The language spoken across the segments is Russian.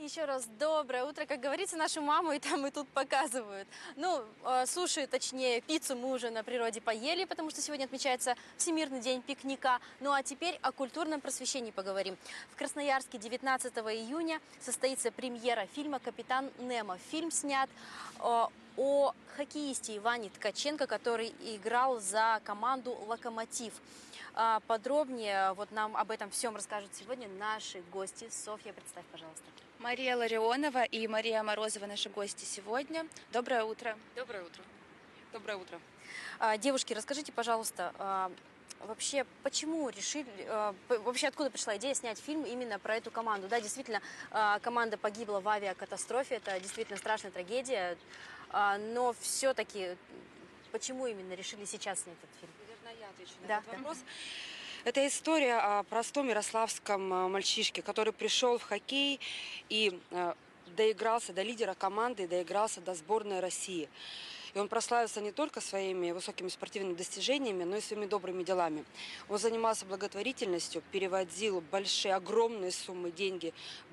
Еще раз доброе утро. Как говорится, нашу маму и там, и тут показывают. Ну, суши, точнее, пиццу мы уже на природе поели, потому что сегодня отмечается Всемирный день пикника. Ну а теперь о культурном просвещении поговорим. В Красноярске 19 июня состоится премьера фильма «Капитан Немо». Фильм снят о хоккеисте Иване Ткаченко, который играл за команду «Локомотив». Подробнее вот нам об этом всем расскажут сегодня наши гости. Софья, представь, пожалуйста. Мария Ларионова и Мария Морозова наши гости сегодня. Доброе утро. Доброе утро. Доброе утро. Девушки, расскажите, пожалуйста, вообще, почему решили, вообще откуда пришла идея снять фильм именно про эту команду? Да, действительно, команда погибла в авиакатастрофе, это действительно страшная трагедия, но все-таки почему именно решили сейчас снять этот фильм? Наверное, я отвечу на этот вопрос. Это история о простом ярославском мальчишке, который пришел в хоккей и доигрался до лидера команды, доигрался до сборной России. И он прославился не только своими высокими спортивными достижениями, но и своими добрыми делами. Он занимался благотворительностью, переводил огромную сумму денег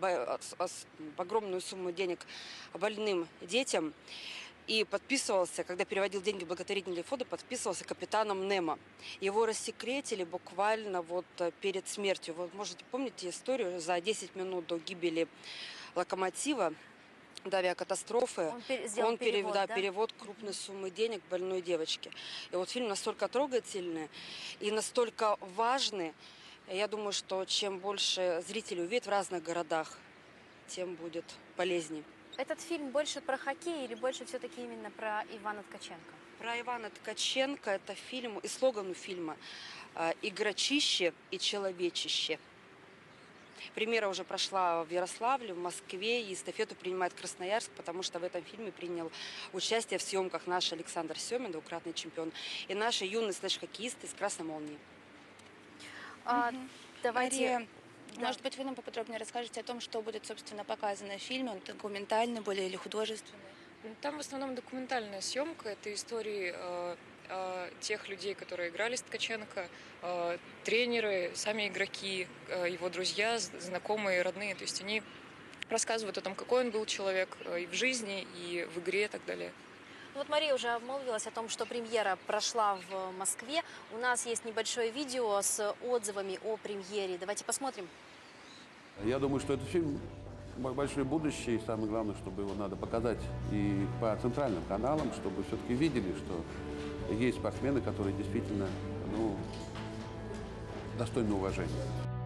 больным детям. И подписывался, когда переводил деньги в благотворительный фонд, подписывался капитаном Немо. Его рассекретили буквально вот перед смертью. Вы можете помните историю за 10 минут до гибели Локомотива, до авиакатастрофы, он перевод крупной суммы денег больной девочке. И вот фильм настолько трогательный и настолько важный. Я думаю, что чем больше зрителей увидят в разных городах, тем будет полезнее. Этот фильм больше про хоккей или больше все-таки именно про Ивана Ткаченко? Про Ивана Ткаченко это фильм, и слоган фильма «Игрочище и человечище». Премьера уже прошла в Ярославле, в Москве, и эстафету принимает Красноярск, потому что в этом фильме принял участие в съемках наш Александр Семин, двукратный чемпион, и наши юные слэш-хоккеисты из «Красной молнии». Давайте... Мария, может быть, вы нам поподробнее расскажете о том, что будет, собственно, показано в фильме? Он документальный более или художественный? Там в основном документальная съемка. Это истории тех людей, которые играли с Ткаченко, тренеры, сами игроки, его друзья, знакомые, родные. То есть они рассказывают о том, какой он был человек и в жизни, и в игре, и так далее. Вот Мария уже обмолвилась о том, что премьера прошла в Москве. У нас есть небольшое видео с отзывами о премьере. Давайте посмотрим. Я думаю, что этот фильм большое будущее, и самое главное, чтобы его надо показать и по центральным каналам, чтобы все-таки видели, что есть спортсмены, которые действительно достойны уважения.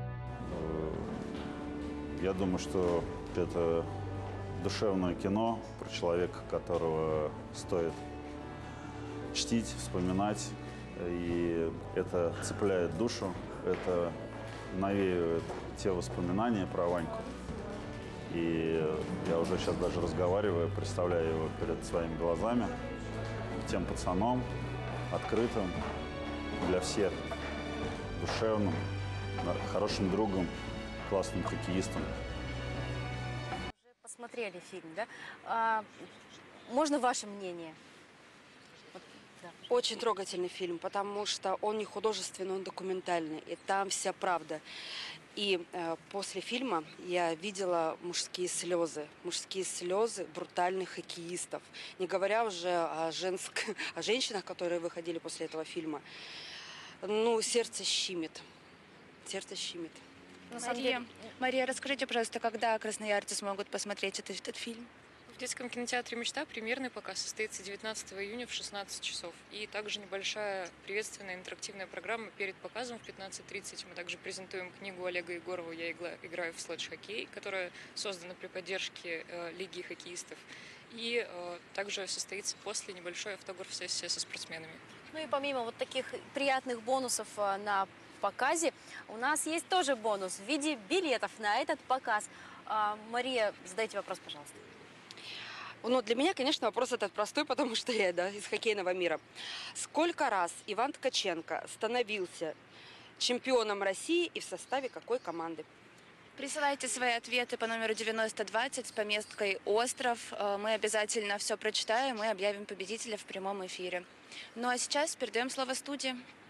Я думаю, что это душевное кино про человека, которого стоит чтить, вспоминать. И это цепляет душу, это навеивает те воспоминания про Ваньку. И я уже сейчас даже разговариваю, представляю его перед своими глазами, тем пацаном, открытым для всех, душевным, хорошим другом, классным хоккеистом. Уже посмотрели фильм, да? Можно ваше мнение? Да. Очень трогательный фильм, потому что он не художественный, он документальный, и там вся правда. И после фильма я видела мужские слезы брутальных хоккеистов. Не говоря уже о женщинах, которые выходили после этого фильма. Ну, сердце щемит. Сердце щемит. Мария, расскажите, пожалуйста, когда красноярцы смогут посмотреть этот фильм? В детском кинотеатре «Мечта» премьерный показ состоится 19 июня в 16 часов. И также небольшая приветственная интерактивная программа перед показом в 15:30. Мы также презентуем книгу Олега Егорова «Я играю в слэдж-хоккей», которая создана при поддержке Лиги хоккеистов. И также состоится после небольшой автограф-сессия со спортсменами. Ну и помимо вот таких приятных бонусов на показе, у нас есть тоже бонус в виде билетов на этот показ. Мария, задайте вопрос, пожалуйста. Ну, для меня, конечно, вопрос этот простой, потому что я из хоккейного мира. Сколько раз Иван Ткаченко становился чемпионом России и в составе какой команды? Присылайте свои ответы по номеру 9020 с пометкой «Остров». Мы обязательно все прочитаем и объявим победителя в прямом эфире. Ну а сейчас передаем слово студии.